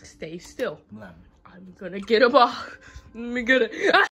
Stay still. Lemon. I'm gonna get a ball. I'm gonna.